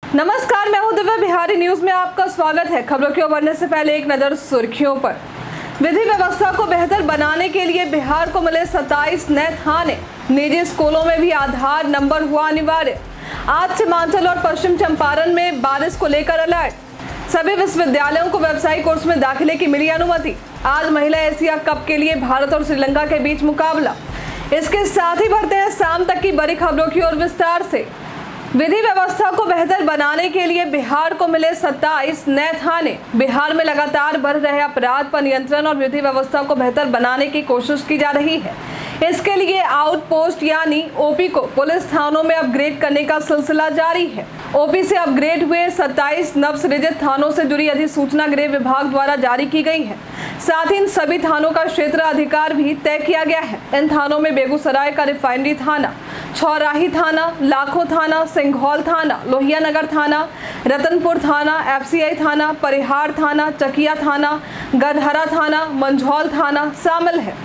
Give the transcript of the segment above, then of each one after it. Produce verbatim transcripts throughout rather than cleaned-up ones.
नमस्कार, मैं हूं दिव्या। बिहारी न्यूज में आपका स्वागत है। खबरों की ओर बढ़ने से पहले एक नजर सुर्खियों पर। विधि व्यवस्था को बेहतर बनाने के लिए बिहार को मिले सत्ताईस नए थाने। निजी स्कूलों में भी आधार नंबर हुआ अनिवार्य। आज सीमांचल और पश्चिम चंपारण में बारिश को लेकर अलर्ट। सभी विश्वविद्यालयों को व्यावसायिक कोर्स में दाखिले की मिली अनुमति। आज महिला एशिया कप के लिए भारत और श्रीलंका के बीच मुकाबला। इसके साथ ही बढ़ते हैं शाम तक की बड़ी खबरों की ओर विस्तार से। विधि व्यवस्था को बेहतर बनाने के लिए बिहार को मिले सत्ताईस नए थाने। बिहार में लगातार बढ़ रहे अपराध पर नियंत्रण और विधि व्यवस्था को बेहतर बनाने की कोशिश की जा रही है। इसके लिए आउटपोस्ट यानी ओपी को पुलिस थानों में अपग्रेड करने का सिलसिला जारी है। ओपी से अपग्रेड हुए सत्ताईस नवसृजित थानों से जुड़ी अधिसूचना गृह विभाग द्वारा जारी की गई है। साथ ही इन सभी थानों का क्षेत्र अधिकार भी तय किया गया है। इन थानों में बेगूसराय का रिफाइनरी थाना, छौराही थाना, लाखों थाना, सिंघौल थाना, लोहिया नगर थाना, रतनपुर थाना, एफसीआई थाना, परिहार थाना, चकिया थाना, गढ़हरा थाना, मंझौल थाना शामिल है।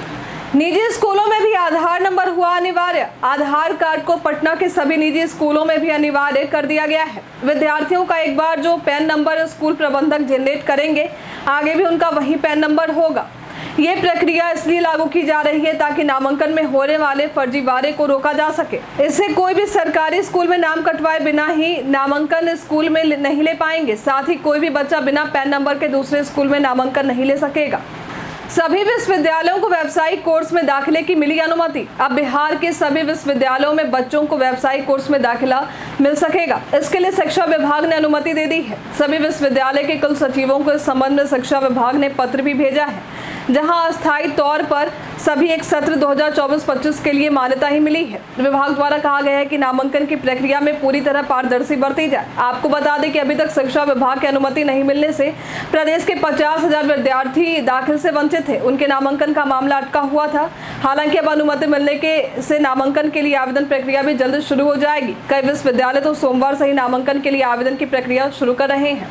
निजी स्कूलों में भी आधार नंबर हुआ अनिवार्य। आधार कार्ड को पटना के सभी निजी स्कूलों में भी अनिवार्य कर दिया गया है। विद्यार्थियों का एक बार जो पैन नंबर स्कूल प्रबंधक जनरेट करेंगे, आगे भी उनका वही पैन नंबर होगा। ये प्रक्रिया इसलिए लागू की जा रही है ताकि नामांकन में होने वाले फर्जीवाड़े को रोका जा सके। इससे कोई भी सरकारी स्कूल में नाम कटवाए बिना ही नामांकन स्कूल में नहीं ले पाएंगे। साथ ही कोई भी बच्चा बिना पैन नंबर के दूसरे स्कूल में नामांकन नहीं ले सकेगा। सभी विश्वविद्यालयों को व्यावसायिक कोर्स में दाखिले की मिली अनुमति। अब बिहार के सभी विश्वविद्यालयों में बच्चों को व्यावसायिक कोर्स में दाखिला मिल सकेगा। इसके लिए शिक्षा विभाग ने अनुमति दे दी है। सभी विश्वविद्यालय के कुल सचिवों को इस संबंध में शिक्षा विभाग ने पत्र भी भेजा है, जहां अस्थायी तौर पर सभी एक सत्र दो हज़ार चौबीस पच्चीस के लिए मान्यता ही मिली है। विभाग द्वारा कहा गया है कि नामांकन की प्रक्रिया में पूरी तरह पारदर्शी बरती जाए। आपको बता दें कि अभी तक शिक्षा विभाग की अनुमति नहीं मिलने से प्रदेश के पचास हजार विद्यार्थी दाखिल से वंचित थे। उनके नामांकन का मामला अटका हुआ था। हालांकि अब अनुमति मिलने के से नामांकन के लिए आवेदन प्रक्रिया भी जल्द शुरू हो जाएगी। कई विश्वविद्यालय तो सोमवार से ही नामांकन के लिए आवेदन की प्रक्रिया शुरू कर रहे हैं।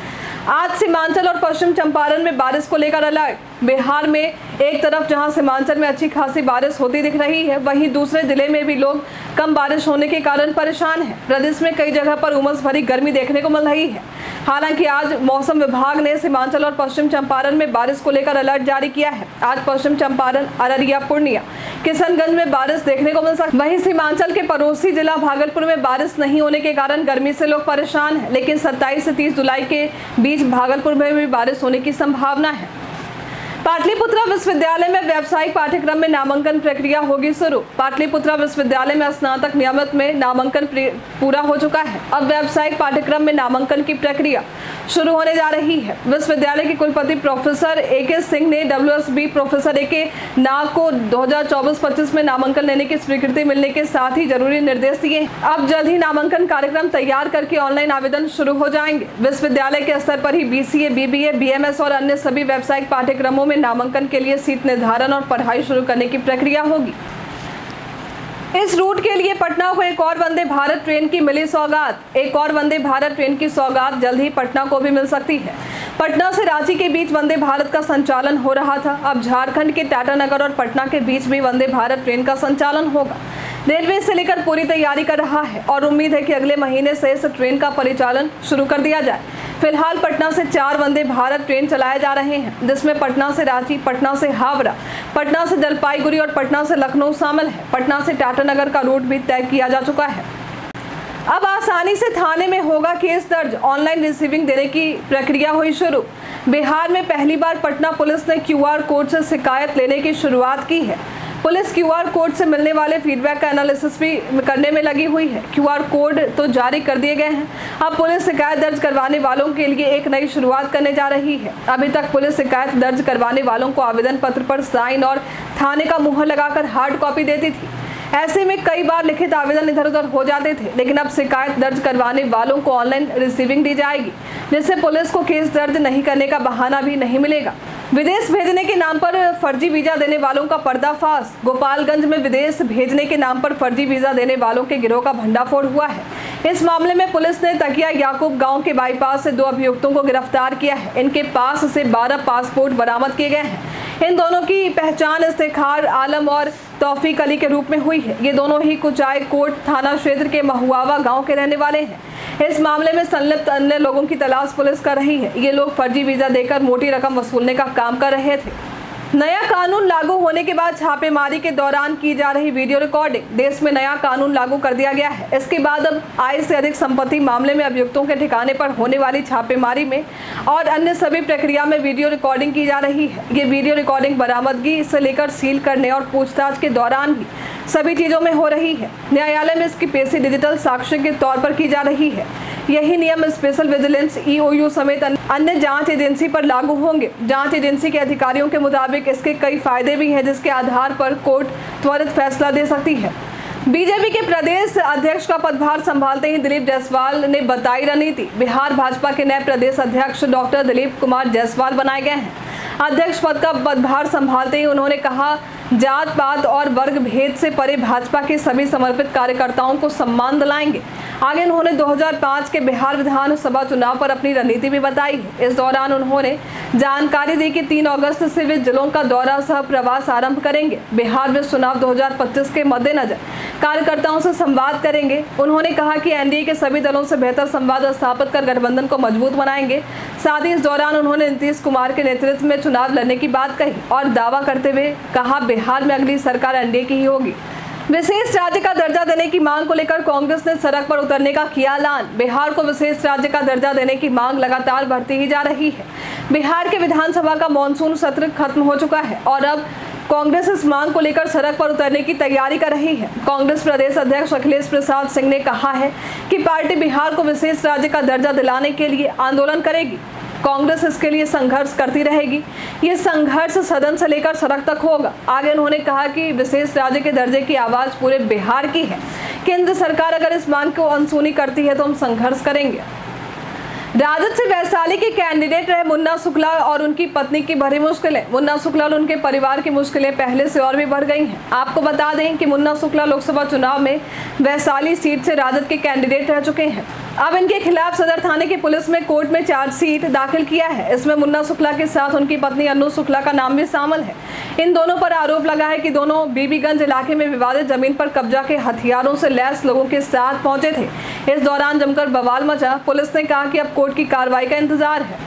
आज सीमांचल और पश्चिम चंपारण में बारिश को लेकर अलर्ट। बिहार में एक तरफ जहां सीमांचल में अच्छी खासी बारिश होती दिख रही है, वहीं दूसरे जिले में भी लोग कम बारिश होने के कारण परेशान हैं। प्रदेश में कई जगह पर उमस भरी गर्मी देखने को मिल रही है। हालांकि आज मौसम विभाग ने सीमांचल और पश्चिम चंपारण में बारिश को लेकर अलर्ट जारी किया है। आज पश्चिम चंपारण, अररिया, पूर्णिया, किशनगंज में बारिश देखने को मिल सकती है। वहीं सीमांचल के पड़ोसी जिला भागलपुर में बारिश नहीं होने के कारण गर्मी से लोग परेशान हैं। लेकिन सत्ताईस से तीस जुलाई के बीच भागलपुर में भी बारिश होने की संभावना है। पाटलिपुत्रा विश्वविद्यालय में व्यावसायिक पाठ्यक्रम में नामांकन प्रक्रिया होगी शुरू। पाटलिपुत्रा विश्वविद्यालय में स्नातक नियमित में नामांकन पूरा हो चुका है। अब व्यावसायिक पाठ्यक्रम में नामांकन की प्रक्रिया शुरू होने जा रही है। विश्वविद्यालय के कुलपति प्रोफेसर ए के सिंह ने W S B professor A K Nag को दो हज़ार चौबीस पच्चीस में नामांकन लेने की स्वीकृति मिलने के साथ ही जरूरी निर्देश दिए। अब जल्द ही नामांकन कार्यक्रम तैयार करके ऑनलाइन आवेदन शुरू हो जाएंगे। विश्वविद्यालय के स्तर पर ही B C A, B B A, B M S और अन्य सभी व्यावसायिक पाठ्यक्रमों में नामांकन के लिए सीट निर्धारण और पढ़ाई शुरू करने की प्रक्रिया होगी। इस रूट के लिए पटना को एक और वंदे भारत ट्रेन की मिली सौगात। एक और वंदे भारत ट्रेन की सौगात जल्द ही पटना को भी मिल सकती है। पटना से रांची के बीच वंदे भारत का संचालन हो रहा था। अब झारखंड के टाटानगर और पटना के बीच भी वंदे भारत ट्रेन का संचालन होगा। रेलवे इसे लेकर पूरी तैयारी कर रहा है और उम्मीद है कि अगले महीने से इस ट्रेन का परिचालन शुरू कर दिया जाए। फिलहाल पटना से चार वंदे भारत ट्रेन चलाए जा रहे हैं, जिसमें पटना से रांची, पटना से हावड़ा, पटना से जलपाईगुड़ी और पटना से लखनऊ शामिल है। पटना से टाटानगर का रूट भी तय किया जा चुका है। अब आसानी से थाने में होगा केस दर्ज। ऑनलाइन रिसीविंग देने की प्रक्रिया हुई शुरू। बिहार में पहली बार पटना पुलिस ने क्यू आर कोड से शिकायत लेने की शुरुआत की है। पुलिस क्यू आर कोड से मिलने वाले फीडबैक का एनालिसिस भी करने में लगी हुई है। क्यू आर कोड तो जारी कर दिए गए हैं। अब पुलिस शिकायत दर्ज करवाने वालों के लिए एक नई शुरुआत करने जा रही है। अभी तक पुलिस शिकायत दर्ज करवाने वालों को आवेदन पत्र पर साइन और थाने का मुहर लगाकर हार्ड कॉपी देती थी। ऐसे में कई बार लिखित आवेदन इधर उधर हो जाते थे, लेकिन अब शिकायत दर्ज करवाने वालों को ऑनलाइन रिसीविंग दी जाएगी, जिससे पुलिस को केस दर्ज नहीं करने का बहाना भी नहीं मिलेगा। विदेश भेजने के नाम पर फर्जी वीजा देने वालों का पर्दाफाश। गोपालगंज में विदेश भेजने के नाम पर फर्जी वीजा देने वालों के गिरोह का भंडाफोड़ हुआ है। इस मामले में पुलिस ने तकिया याकूब गांव के बाईपास से दो अभियुक्तों को गिरफ्तार किया है। इनके पास से बारह पासपोर्ट बरामद किए गए हैं। इन दोनों की पहचान इफ्तिखार आलम और तौफीक अली के रूप में हुई है। ये दोनों ही कुचाय कोट थाना क्षेत्र के महुआवा गांव के रहने वाले हैं। इस मामले में संलिप्त अन्य लोगों की तलाश पुलिस कर रही है। ये लोग फर्जी वीजा देकर मोटी रकम वसूलने का काम कर रहे थे। नया कानून लागू होने के बाद छापेमारी के दौरान की जा रही वीडियो रिकॉर्डिंग। देश में नया कानून लागू कर दिया गया है। इसके बाद अब आय से अधिक संपत्ति मामले में अभियुक्तों के ठिकाने पर होने वाली छापेमारी में और अन्य सभी प्रक्रिया में वीडियो रिकॉर्डिंग की जा रही है। ये वीडियो रिकॉर्डिंग बरामदगी से लेकर सील करने और पूछताछ के दौरान भी सभी चीजों में हो रही है। न्यायालय में इसकी पेशी डिजिटल साक्ष्य के तौर पर की जा रही है। यही नियम special vigilance E O U समेत अन्य जांच एजेंसी पर लागू होंगे। जांच एजेंसी के अधिकारियों के मुताबिक इसके कई फायदे भी हैं, जिसके आधार पर कोर्ट त्वरित फैसला दे सकती है। बीजेपी के प्रदेश अध्यक्ष का पदभार संभालते ही दिलीप जायसवाल ने बताई रणनीति। बिहार भाजपा के नए प्रदेश अध्यक्ष डॉक्टर दिलीप कुमार जायसवाल बनाए गए हैं। अध्यक्ष पद का पदभार संभालते ही उन्होंने कहा, जात पात और वर्ग भेद से परे भाजपा के सभी समर्पित कार्यकर्ताओं को सम्मान दिलाएंगे। आगे उन्होंने दो हज़ार पाँच के बिहार विधानसभा चुनाव पर अपनी रणनीति भी बताई है। इस दौरान उन्होंने जानकारी दी कि तीन अगस्त से वे जिलों का दौरा सह प्रवास आरंभ करेंगे। बिहार में चुनाव दो हज़ार पच्चीस के मद्देनजर कार्यकर्ताओं से संवाद करेंगे। उन्होंने कहा कि एन डी ए के सभी दलों से बेहतर संवाद स्थापित कर गठबंधन को मजबूत बनाएंगे। साथ ही इस दौरान उन्होंने नीतीश कुमार के नेतृत्व में चुनाव लड़ने की बात कही और दावा करते हुए कहा, बिहार में अगली सरकार एन डी ए की ही होगी। विशेष राज्य का दर्जा देने की मांग को लेकर कांग्रेस ने सड़क पर उतरने का किया ऐलान। बिहार को विशेष राज्य का दर्जा देने की मांग लगातार बढ़ती ही जा रही है। बिहार के विधानसभा का मानसून सत्र खत्म हो चुका है और अब कांग्रेस इस मांग को लेकर सड़क पर उतरने की तैयारी कर रही है। कांग्रेस प्रदेश अध्यक्ष अखिलेश प्रसाद सिंह ने कहा है कि पार्टी बिहार को विशेष राज्य का दर्जा दिलाने के लिए आंदोलन करेगी। कांग्रेस इसके लिए संघर्ष करती रहेगी। ये संघर्ष सदन से लेकर सड़क तक होगा। आगे उन्होंने कहा कि विशेष राज्य के दर्जे की आवाज पूरे बिहार की है। केंद्र सरकार अगर इस मांग को अनसुनी करती है तो हम संघर्ष करेंगे। राजद से वैशाली के कैंडिडेट रहे मुन्ना शुक्ला और उनकी पत्नी की भरी मुश्किलें। मुन्ना शुक्ला और उनके परिवार की मुश्किलें पहले से और भी बढ़ गई हैं। आपको बता दें कि मुन्ना शुक्ला लोकसभा चुनाव में वैशाली सीट से राजद के कैंडिडेट रह चुके हैं। अब इनके खिलाफ सदर थाने की पुलिस में कोर्ट में चार्जशीट दाखिल किया है। इसमें मुन्ना शुक्ला के साथ उनकी पत्नी अनु शुक्ला का नाम भी शामिल है। इन दोनों पर आरोप लगा है कि दोनों बीबीगंज इलाके में विवादित जमीन पर कब्जा के हथियारों से लैस लोगों के साथ पहुंचे थे। इस दौरान जमकर बवाल मचा। पुलिस ने कहा कि अब कोर्ट की कार्रवाई का इंतजार है।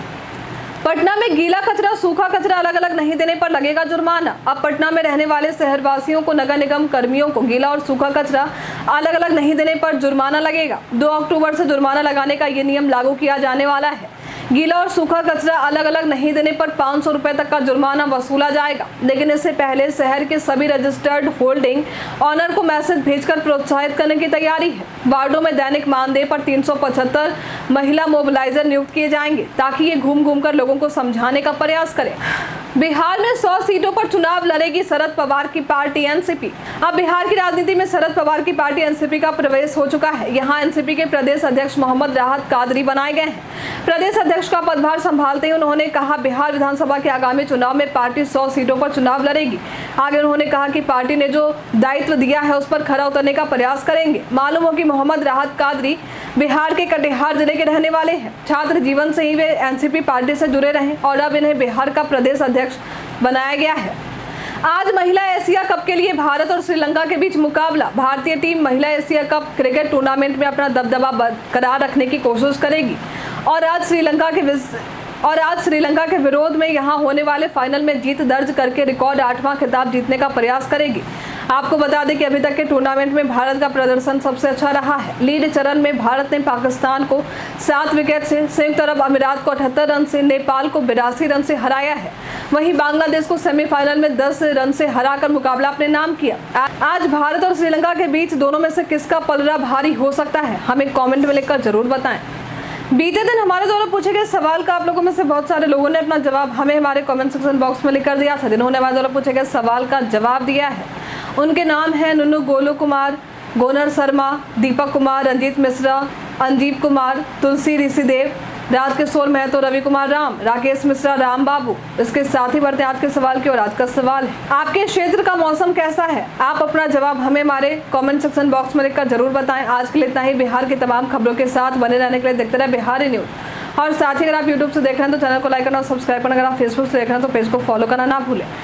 पटना में गीला कचरा सूखा कचरा अलग अलग नहीं देने पर लगेगा जुर्माना। अब पटना में रहने वाले शहरवासियों को नगर निगम कर्मियों को गीला और सूखा कचरा अलग अलग नहीं देने पर जुर्माना लगेगा। दो अक्टूबर से जुर्माना लगाने का ये नियम लागू किया जाने वाला है। गीला और सूखा कचरा अलग अलग नहीं देने पर पाँच सौ रुपए तक का जुर्माना वसूला जाएगा। लेकिन इससे पहले शहर के सभी रजिस्टर्ड होल्डिंग ऑनर को मैसेज भेजकर प्रोत्साहित करने की तैयारी है। वार्डों में दैनिक मानदेय पर तीन सौ पचहत्तर महिला मोबिलाइजर नियुक्त किए जाएंगे ताकि ये घूम घूम कर लोगों को समझाने का प्रयास करें। बिहार में सौ सीटों पर चुनाव लड़ेगी शरद पवार की पार्टी एन सी पी। अब बिहार की राजनीति में शरद पवार की पार्टी एन सी पी का प्रवेश हो चुका है। यहाँ एन सी पी के प्रदेश अध्यक्ष मोहम्मद राहत कादरी बनाए गए हैं। प्रदेश अध्यक्ष का पदभार संभालते ही उन्होंने कहा, बिहार विधानसभा के आगामी चुनाव में पार्टी सौ सीटों पर चुनाव लड़ेगी। आगे उन्होंने कहा कि पार्टी ने जो दायित्व दिया है उस पर खरा उतरने का प्रयास करेंगे। मालूम हो कि मोहम्मद राहत कादरी बिहार के कटिहार जिले के रहने वाले हैं। छात्र जीवन से ही वे एन सी पी पार्टी से जुड़े रहे और अब इन्हें बिहार का प्रदेश अध्यक्ष बनाया गया है। आज महिला एशिया कप के लिए भारत और श्रीलंका के बीच मुकाबला। भारतीय टीम महिला एशिया कप क्रिकेट टूर्नामेंट में अपना दबदबा बरकरार रखने की कोशिश करेगी और आज श्रीलंका के और आज श्रीलंका के विरोध में यहां होने वाले फाइनल में जीत दर्ज करके रिकॉर्ड आठवां खिताब जीतने का प्रयास करेगी। आपको बता दें कि अभी तक के टूर्नामेंट में भारत का प्रदर्शन सबसे अच्छा रहा है। लीड चरण में भारत ने पाकिस्तान को सात विकेट से, संयुक्त अरब अमीरात को अठहत्तर रन से, नेपाल को बिरासी रन से हराया है। वहीं बांग्लादेश को सेमीफाइनल में दस रन से हराकर मुकाबला अपने नाम किया। आज भारत और श्रीलंका के बीच दोनों में से किसका पलड़ा भारी हो सकता है, हमें कॉमेंट में लिखकर जरूर बताएं। बीते दिन हमारे द्वारा पूछे गए सवाल का आप लोगों में से बहुत सारे लोगों ने अपना जवाब हमें हमारे कमेंट सेक्शन बॉक्स में लिखकर दिया था। जिन्होंने हमारे द्वारा पूछे गए सवाल का जवाब दिया है उनके नाम है नुनू गोलू कुमार, गोनर शर्मा, दीपक कुमार, रंजीत मिश्रा, अंजीब कुमार, तुलसी ऋषिदेव, राजकिशोर महतो, रवि कुमार राम, राकेश मिश्रा, राम बाबू। इसके साथ ही बढ़ते हैं आज के सवाल की ओर। आज का सवाल है, आपके क्षेत्र का मौसम कैसा है? आप अपना जवाब हमें हमारे कमेंट सेक्शन बॉक्स में लिखकर जरूर बताएं। आज के लिए इतना ही। बिहार की तमाम खबरों के साथ बने रहने के लिए देखते रहे बिहारी न्यूज। और साथ ही अगर आप यूट्यूब से देख रहे हैं तो चैनल को लाइक करना और सब्सक्राइब करना। अगर आप फेसबुक से देख रहे हैं तो पेज को फॉलो करना ना भूलें।